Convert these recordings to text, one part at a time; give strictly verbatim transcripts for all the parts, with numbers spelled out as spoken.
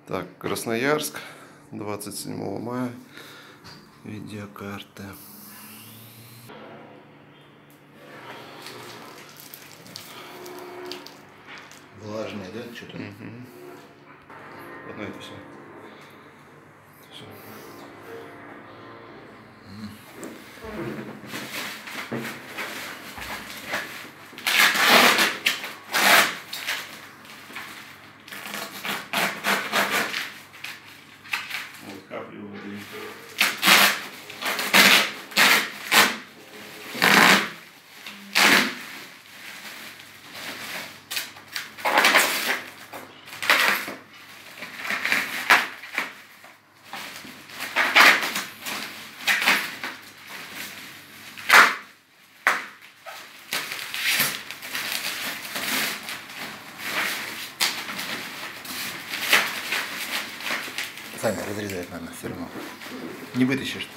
Так, Красноярск, двадцать седьмого мая, видеокарты. Влажные, да, что-то? Угу. Одно это все. все. Вот капли воды. Сами разрезать надо все равно. Не вытащишь.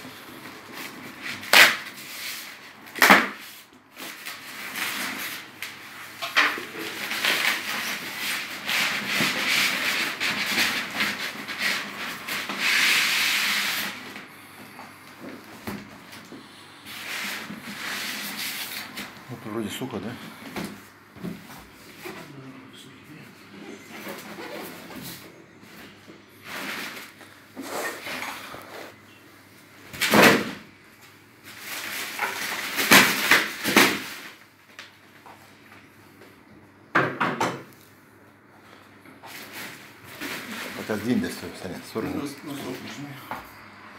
Вот вроде сухо, да? Пока сдвинь до стороны.